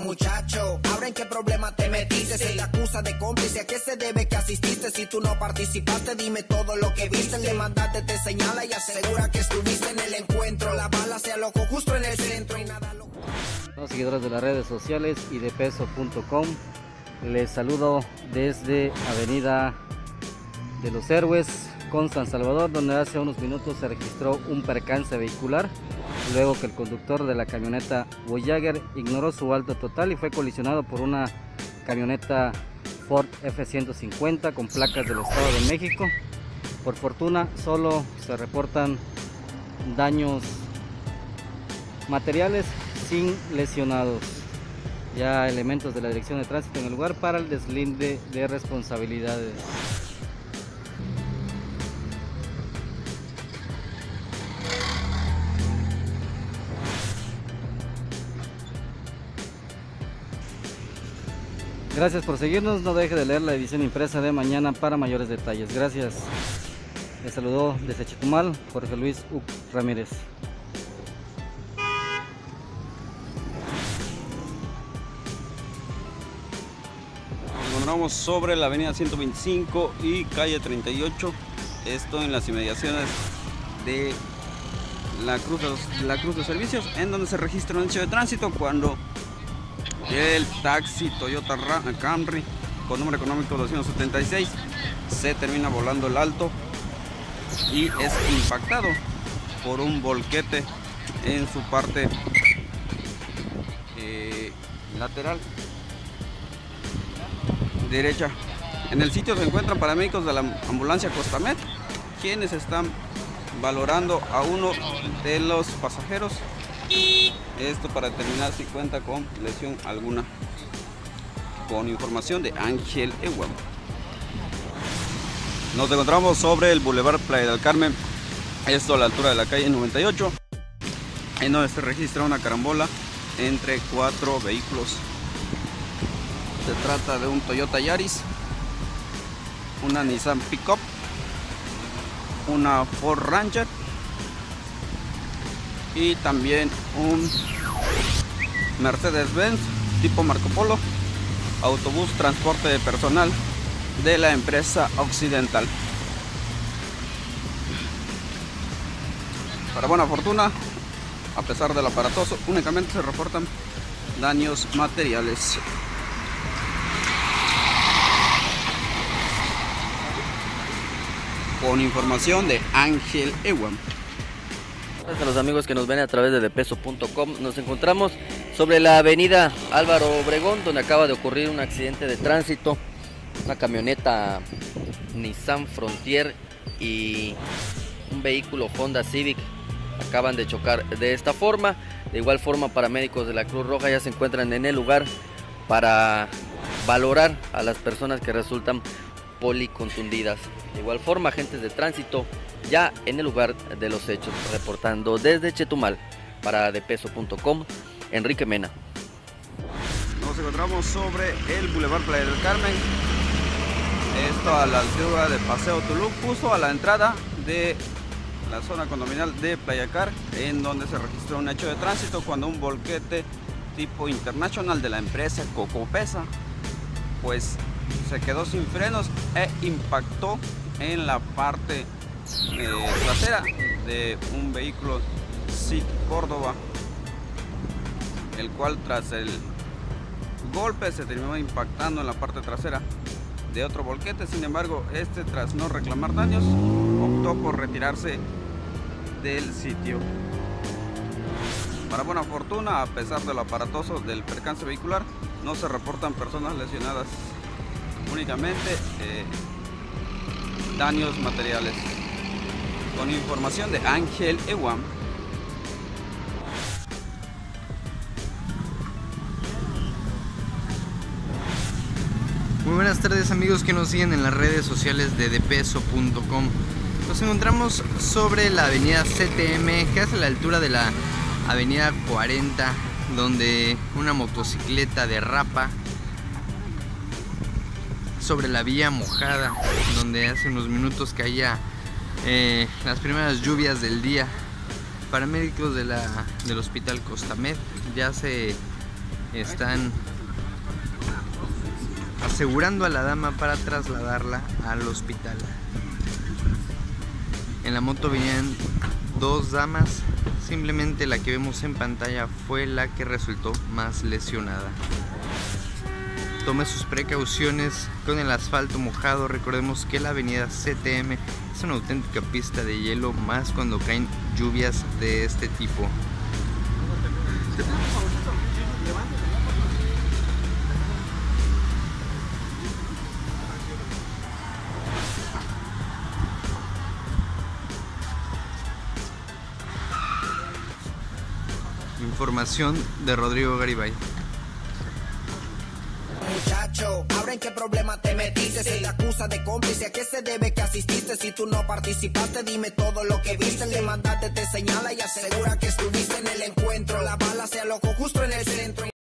muchacho. Ahora en qué problema te metiste, se te acusa de cómplice. ¿A qué se debe que asististe? Si tú no participaste, dime todo lo que viste. El demandante te señala y asegura que estuviste en el encuentro. La bala se alojó justo en el centro y nada lo... Los seguidores de las redes sociales y de peso.com, les saludo desde Avenida de los Héroes con San Salvador, donde hace unos minutos se registró un percance vehicular luego que el conductor de la camioneta Voyager ignoró su alto total y fue colisionado por una camioneta Ford F-150 con placas del Estado de México. Por fortuna solo se reportan daños materiales sin lesionados. Ya elementos de la Dirección de Tránsito en el lugar para el deslinde de responsabilidades. Gracias por seguirnos, no deje de leer la edición impresa de mañana para mayores detalles. Gracias. Les saludó desde Chetumal Jorge Luis Ramírez. Nos encontramos sobre la avenida 125 y calle 38, esto en las inmediaciones de la Cruz de Servicios, en donde se registra un hecho de tránsito cuando el taxi Toyota Camry con número económico 276 se termina volando el alto y es impactado por un volquete en su parte lateral derecha. En el sitio se encuentran paramédicos de la ambulancia Costamed, quienes están valorando a uno de los pasajeros, esto para determinar si cuenta con lesión alguna. Con información de Ángel Ewam. Nos encontramos sobre el Boulevard Playa del Carmen, esto a la altura de la calle 98, en donde se registra una carambola entre 4 vehículos. Se trata de un Toyota Yaris, una Nissan Pickup, una Ford Ranger y también un Mercedes-Benz tipo Marco Polo, autobús transporte de personal de la empresa Occidental. Para buena fortuna, a pesar del aparatoso, únicamente se reportan daños materiales. Con información de Ángel Ewam. Gracias a los amigos que nos ven a través de depeso.com. Nos encontramos sobre la avenida Álvaro Obregón, donde acaba de ocurrir un accidente de tránsito. Una camioneta Nissan Frontier y un vehículo Honda Civic acaban de chocar de esta forma. De igual forma, paramédicos de la Cruz Roja ya se encuentran en el lugar para valorar a las personas que resultan policontundidas. De igual forma, agentes de tránsito ya en el lugar de los hechos, reportando desde Chetumal para depeso.com, Enrique Mena. Nos encontramos sobre el Boulevard Playa del Carmen, esto a la altura de Paseo Tulum, justo a la entrada de la zona condominial de Playa Car, en donde se registró un hecho de tránsito cuando un volquete tipo International de la empresa Cocopesa pues se quedó sin frenos e impactó en la parte trasera de un vehículo Cit Córdoba, el cual tras el golpe se terminó impactando en la parte trasera de otro volquete. Sin embargo, este, tras no reclamar daños, optó por retirarse del sitio. Para buena fortuna, a pesar de lo aparatoso del percance vehicular, no se reportan personas lesionadas, únicamente daños materiales. Con información de Ángel Ewam. Muy buenas tardes, amigos que nos siguen en las redes sociales de depeso.com. Nos encontramos sobre la avenida CTM, que es a la altura de la avenida 40, donde una motocicleta derrapa sobre la vía mojada, donde hace unos minutos caía las primeras lluvias del día. Paramédicos del hospital Costamed ya se están asegurando a la dama para trasladarla al hospital. En la moto venían dos damas, simplemente la que vemos en pantalla fue la que resultó más lesionada. Tome sus precauciones con el asfalto mojado. Recordemos que la avenida CTM es una auténtica pista de hielo, más cuando caen lluvias de este tipo. Información de Rodrigo Garibay. Muchacho, ahora en qué problema te metiste. Se te acusa de cómplice, ¿a qué se debe que asististe? Si tú no participaste, dime todo lo que viste. El demandante te señala y asegura que estuviste en el encuentro. La bala se alojó justo en el centro.